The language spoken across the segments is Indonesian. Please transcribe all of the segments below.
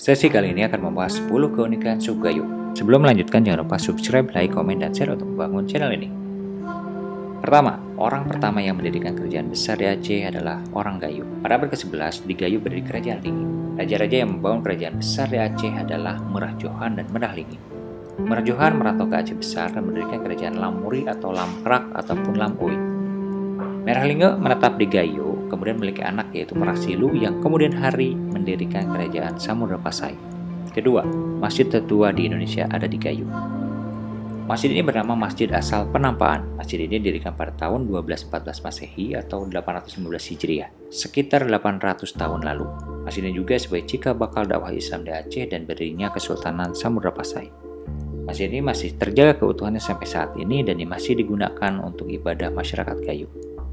Sesi kali ini akan membahas 10 keunikan suku Gayo. Sebelum melanjutkan, jangan lupa subscribe, like, komen, dan share untuk membangun channel ini. Pertama, orang pertama yang mendirikan kerajaan besar di Aceh adalah orang Gayo. Pada abad ke-11, di Gayo berdiri kerajaan Lingi. Raja-raja yang membangun kerajaan besar di Aceh adalah Merah Johan dan Merah Lingi. Merah Johan merantau ke Aceh Besar dan mendirikan kerajaan Lamuri atau Lamkrak ataupun Lamui. Merah Lingi menetap di Gayo, kemudian memiliki anak yaitu Merah Silu yang kemudian hari mendirikan kerajaan Samudra Pasai. Kedua, masjid tertua di Indonesia ada di Gayo. Masjid ini bernama Masjid Asal Penampaan. Masjid ini didirikan pada tahun 1214 Masehi atau 815 Hijriah, sekitar 800 tahun lalu. Masjid ini juga sebagai cikal bakal dakwah Islam di Aceh dan berdirinya Kesultanan Samudra Pasai. Masjid ini masih terjaga keutuhannya sampai saat ini dan masih digunakan untuk ibadah masyarakat Gayo.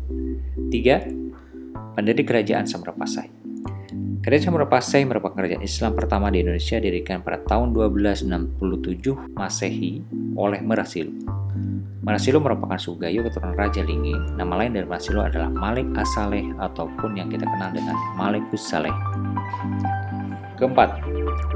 3. Pendiri Kerajaan Samudra Pasai. Kerajaan Samudra Pasai merupakan kerajaan Islam pertama di Indonesia didirikan pada tahun 1267 Masehi oleh Merah Silu. Merah Silu merupakan suku Gayo keturunan Raja Lingi. Nama lain dari Merah Silu adalah Malik As-Saleh ataupun yang kita kenal dengan Malikus Saleh. Keempat,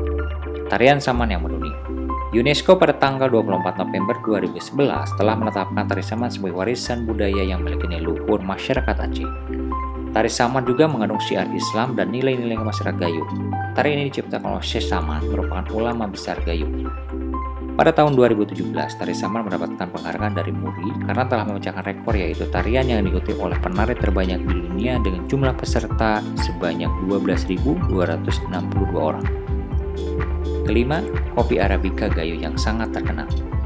Tarian Saman yang mendunia. UNESCO pada tanggal 24 November 2011 telah menetapkan tari saman sebagai warisan budaya yang memiliki nilai luhur masyarakat Aceh. Tari saman juga mengandung syiar Islam dan nilai-nilai masyarakat Gayo. Tari ini diciptakan oleh Syekh Saman, merupakan ulama besar Gayo. Pada tahun 2017, tari saman mendapatkan penghargaan dari MURI karena telah memecahkan rekor, yaitu tarian yang diikuti oleh penari terbanyak di dunia dengan jumlah peserta sebanyak 12.262 orang. Kelima, kopi Arabica Gayo yang sangat terkenal.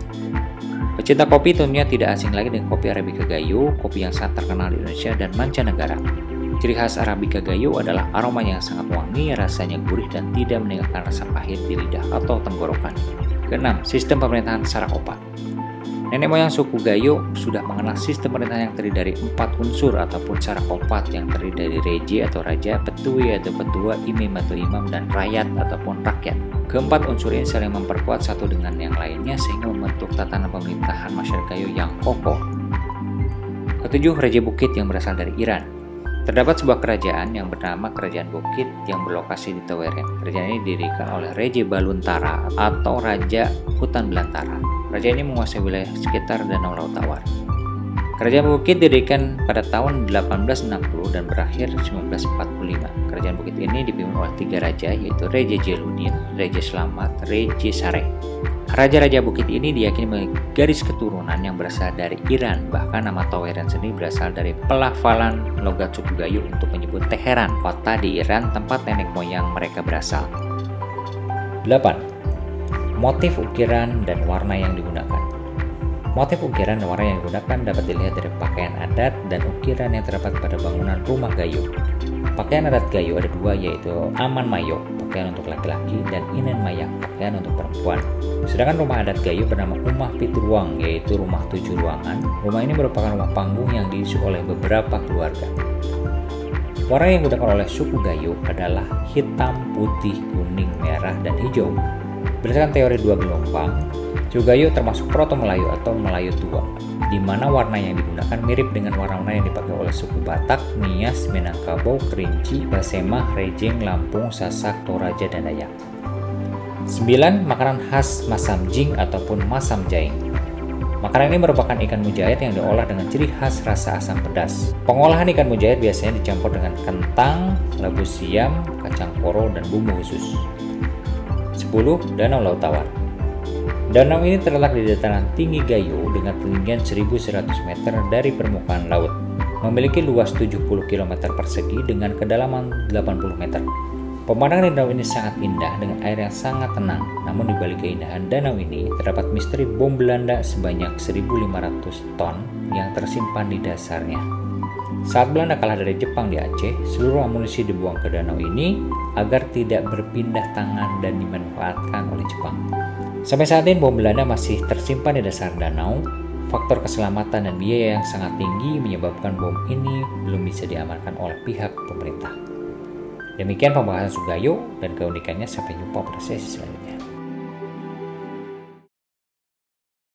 Pecinta kopi tentunya tidak asing lagi dengan kopi Arabica Gayo, kopi yang sangat terkenal di Indonesia dan mancanegara. Ciri khas Arabica Gayo adalah aroma yang sangat wangi, rasanya gurih dan tidak meninggalkan rasa pahit di lidah atau tenggorokan. Keenam, sistem pemerintahan secara opat. Nenek moyang suku Gayo sudah mengenal sistem pemerintahan yang terdiri dari 4 unsur ataupun secara opat yang terdiri dari reje atau raja, petui atau petua, imam atau imam, dan rakyat ataupun rakyat. Keempat unsur ini saling memperkuat satu dengan yang lainnya sehingga membentuk tatanan pemerintahan masyarakat Gayo yang kokoh. Ketujuh, Reje Bukit yang berasal dari Iran. Terdapat sebuah kerajaan yang bernama Kerajaan Bukit yang berlokasi di Taweren. Kerajaan ini didirikan oleh Reje Baluntara atau Raja Hutan Belantara. Kerajaan ini menguasai wilayah sekitar Danau Laut Tawar. Kerajaan Bukit didirikan pada tahun 1860 dan berakhir 1945. Kerajaan Bukit ini dipimpin oleh 3 raja, yaitu Reje Jeludin, Reje Selamat, Reje Sareh. Raja-raja Bukit ini diyakini memiliki garis keturunan yang berasal dari Iran. Bahkan nama Taweren sendiri berasal dari pelafalan logat suku Gayo untuk menyebut Teheran, kota di Iran tempat nenek moyang mereka berasal. 8. Motif ukiran dan warna yang digunakan. Motif ukiran dan warna yang digunakan dapat dilihat dari pakaian adat dan ukiran yang terdapat pada bangunan rumah Gayo. Pakaian adat Gayo ada 2, yaitu Aman Mayok, pakaian untuk laki-laki, dan Inen Mayak, pakaian untuk perempuan. Sedangkan rumah adat Gayo bernama Umah Pituruang, yaitu rumah 7 ruangan. Rumah ini merupakan rumah panggung yang diisi oleh beberapa keluarga. Warna yang digunakan oleh suku Gayo adalah hitam, putih, kuning, merah, dan hijau. Berdasarkan teori 2 gelombang, suku Gayo termasuk Proto-Melayu atau Melayu tua, di mana warna yang digunakan mirip dengan warna-warna yang dipakai oleh suku Batak, Nias, Minangkabau, Kerinci, Basemah, Rejeng, Lampung, Sasak, Toraja, dan Dayak. 9. Makanan khas Masam Jing ataupun Masam Jaing. Makanan ini merupakan ikan mujair yang diolah dengan ciri khas rasa asam pedas. Pengolahan ikan mujair biasanya dicampur dengan kentang, labu siam, kacang koro, dan bumbu khusus. 10. Danau Laut Tawar. Danau ini terletak di dataran tinggi Gayo dengan ketinggian 1.100 meter dari permukaan laut. Memiliki luas 70 km persegi dengan kedalaman 80 meter. Pemandangan di danau ini sangat indah dengan air yang sangat tenang. Namun di balik keindahan danau ini terdapat misteri bom Belanda sebanyak 1.500 ton yang tersimpan di dasarnya. Saat Belanda kalah dari Jepang di Aceh, seluruh amunisi dibuang ke danau ini agar tidak berpindah tangan dan dimanfaatkan oleh Jepang. Sampai saat ini bom Belanda masih tersimpan di dasar danau. Faktor keselamatan dan biaya yang sangat tinggi menyebabkan bom ini belum bisa diamankan oleh pihak pemerintah. Demikian pembahasan suku Gayo dan keunikannya. Sampai jumpa pada sesi selanjutnya.